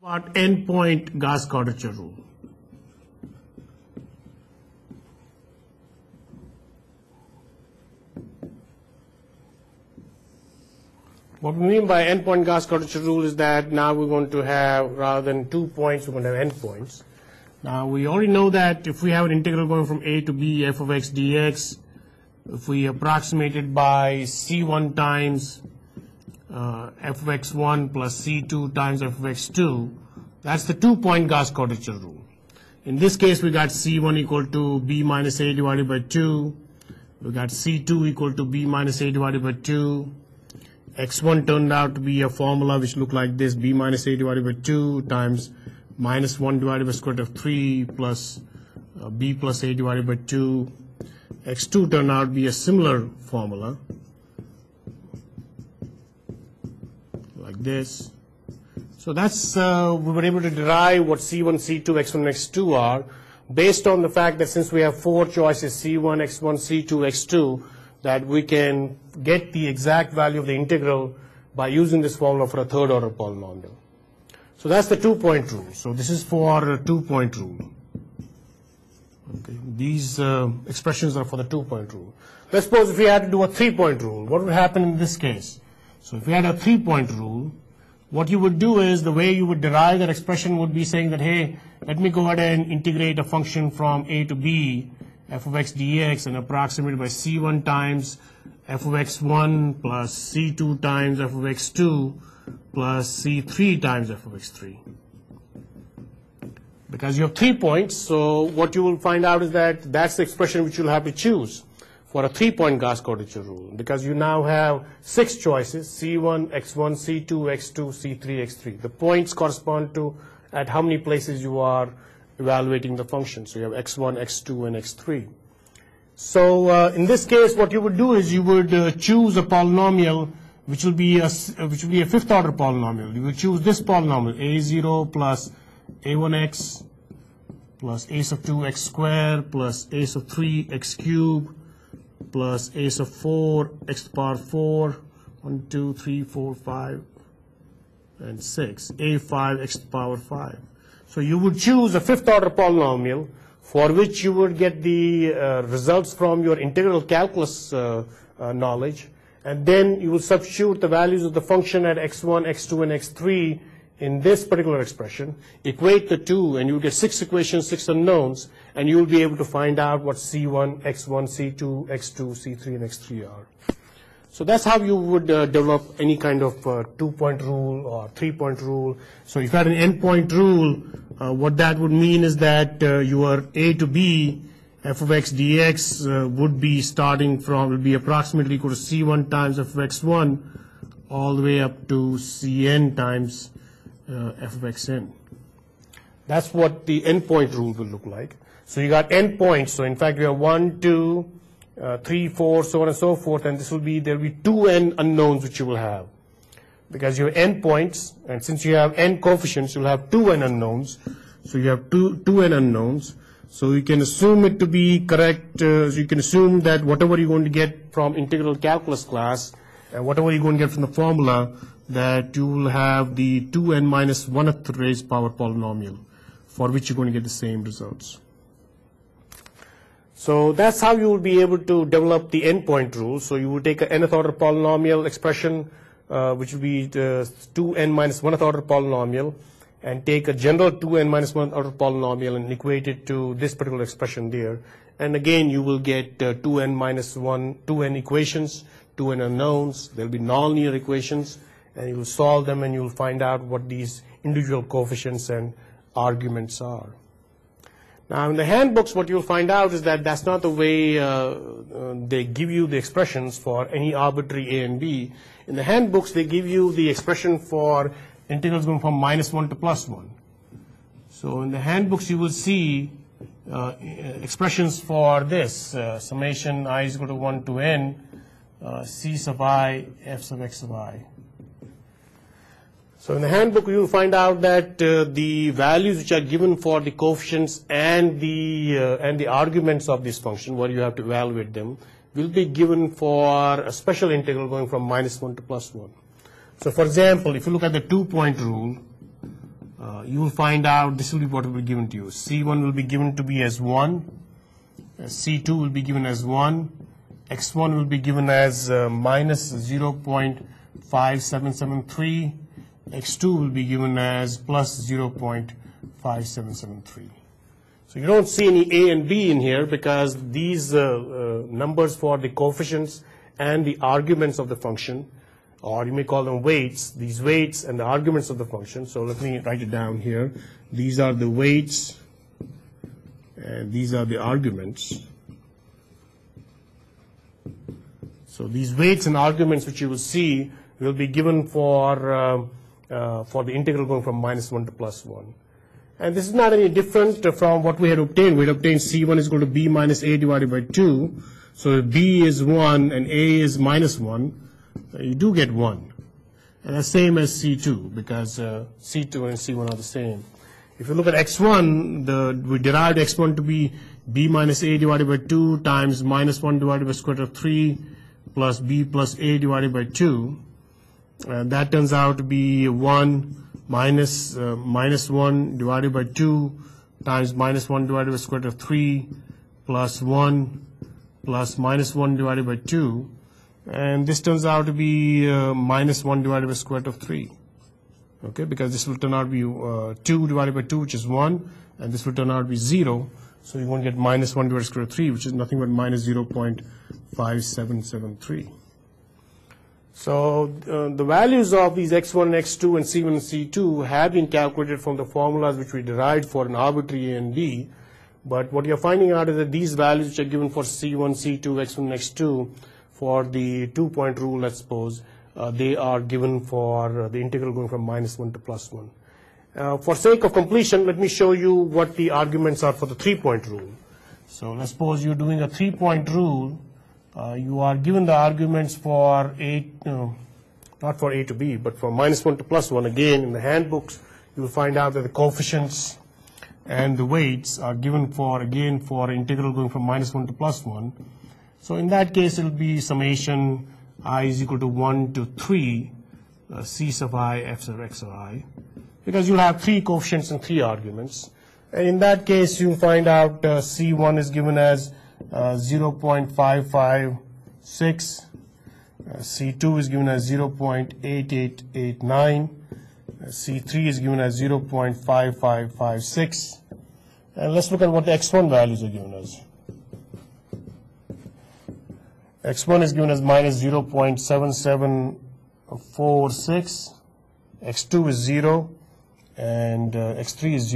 About endpoint Gauss-Quadrature rule. What we mean by endpoint Gauss-Quadrature rule is that now we're going to have, rather than 2 points, we're going to have endpoints. Now we already know that if we have an integral going from a to b, f of x dx, if we approximate it by c1 times f of x1 plus c2 times f of x2, that's the 2-point Gauss-Quadrature rule. In this case, we got c1 equal to b minus a divided by 2. We got c2 equal to b minus a divided by 2. x1 turned out to be a formula which looked like this, b minus a divided by 2 times minus 1 divided by square root of 3 plus b plus a divided by 2. x2 turned out to be a similar formula, like this. So that's, we were able to derive what c1, c2, x1, and x2 are based on the fact that since we have 4 choices, c1, x1, c2, x2, that we can get the exact value of the integral by using this formula for a third order polynomial. So that's the 2-point rule. So this is for a 2-point rule. Okay. These expressions are for the 2-point rule. Let's suppose if we had to do a 3-point rule, what would happen in this case? So if we had a 3-point rule, what you would do is the way you would derive that expression would be saying that, hey, let me go ahead and integrate a function from a to b, f of x dx, and approximate by c1 times f of x1 plus c2 times f of x2 plus c3 times f of x3. Because you have 3 points, so what you will find out is that that's the expression which you'll have to choose for a 3-point Gauss-Quadrature rule, because you now have 6 choices, c1, x1, c2, x2, c3, x3. The points correspond to at how many places you are evaluating the function. So you have x1, x2, and x3. So in this case, what you would do is you would choose a polynomial which will be a 5th order polynomial. You would choose this polynomial, a0 plus a1x plus a sub 2x squared plus a sub 3x cubed plus a sub 4 x to the power 4, 1, 2, 3, 4, 5, and 6, a5 x to the power 5. So you would choose a 5th order polynomial for which you would get the results from your integral calculus knowledge, and then you will substitute the values of the function at x1, x2, and x3 in this particular expression, equate the two, and you will get 6 equations, 6 unknowns, and you will be able to find out what c1, x1, c2, x2, c3, and x3 are. So that's how you would develop any kind of 2-point rule or 3-point rule. So if you had an endpoint rule, what that would mean is that your a to b f of x dx would be starting from, will be approximately equal to c1 times f of x1 all the way up to cn times f of xn. That's what the endpoint rule will look like. So you got endpoints. So in fact, you have 1, 2, 3, 4, so on and so forth, and this will be, there will be 2n unknowns which you will have. Because you have n points, and since you have n coefficients, you'll have 2n unknowns. So you have 2n unknowns. So you can assume it to be correct. So you can assume that whatever you're going to get from integral calculus class, and whatever you're going to get from the formula, that you will have the 2n minus 1th raised power polynomial, for which you're going to get the same results. So that's how you will be able to develop the endpoint rule. So you will take an nth order polynomial expression, which will be the 2n minus 1th order polynomial, and take a general 2n minus 1th order polynomial and equate it to this particular expression there. And again, you will get 2n minus 2n equations, 2n unknowns. There will be nonlinear equations, and you will solve them, and you will find out what these individual coefficients and arguments are. Now, in the handbooks, what you'll find out is that that's not the way they give you the expressions for any arbitrary a and b. In the handbooks, they give you the expression for integrals going from -1 to +1. So in the handbooks, you will see expressions for this, summation I is equal to 1 to n, c sub I, f sub x sub I. So in the handbook, you will find out that the values which are given for the coefficients and the arguments of this function, where you have to evaluate them, will be given for a special integral going from -1 to +1. So for example, if you look at the 2-point rule, you will find out this will be what will be given to you. C1 will be given to be as 1, C2 will be given as 1, X1 will be given as minus 0.5773, X2 will be given as plus 0.5773. So you don't see any A and B in here because these numbers for the coefficients and the arguments of the function, or you may call them weights, these weights and the arguments of the function. So let me write it down here. These are the weights and these are the arguments. So these weights and arguments which you will see will be given for the integral going from -1 to +1. And this is not any different from what we had obtained. We had obtained C1 is equal to B minus A divided by 2. So if B is 1 and A is -1, you do get 1. And the same as C2 because C2 and C1 are the same. If you look at X1, we derived X1 to be B minus A divided by 2 times -1 divided by square root of 3 plus B plus A divided by 2. And that turns out to be 1 minus 1 divided by 2 times -1 divided by square root of 3 plus 1 plus -1 divided by 2. And this turns out to be -1 divided by square root of 3. Okay, because this will turn out to be 2 divided by 2, which is 1, and this will turn out to be 0. So you're going to get -1 divided by square root of 3, which is nothing but minus 0.5773. So the values of these x1, x2, and c1 and c2 have been calculated from the formulas which we derived for an arbitrary A and B. But what you're finding out is that these values which are given for c1, c2, x1, and x2 for the 2-point rule, let's suppose, they are given for the integral going from -1 to +1. For sake of completion, let me show you what the arguments are for the 3-point rule. So let's suppose you're doing a 3-point rule. You are given the arguments for not for A to B, but for -1 to +1. Again, in the handbooks, you will find out that the coefficients and the weights are given for, again, for integral going from -1 to +1. So in that case, it will be summation I is equal to 1 to 3, C sub I, F sub X sub I, because you'll have 3 coefficients and 3 arguments. And in that case, you'll find out C1 is given as 0.556, C2 is given as 0.8889, C3 is given as 0.5556, and let's look at what the x1 values are given as. X1 is given as minus 0.7746, X2 is 0, and X3 is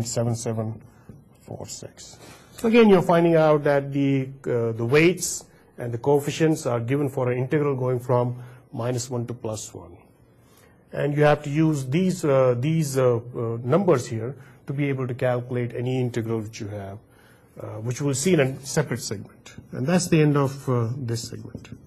0.7746. So again, you're finding out that the weights and the coefficients are given for an integral going from -1 to +1. And you have to use these numbers here to be able to calculate any integral which you have, which we'll see in a separate segment. And that's the end of this segment.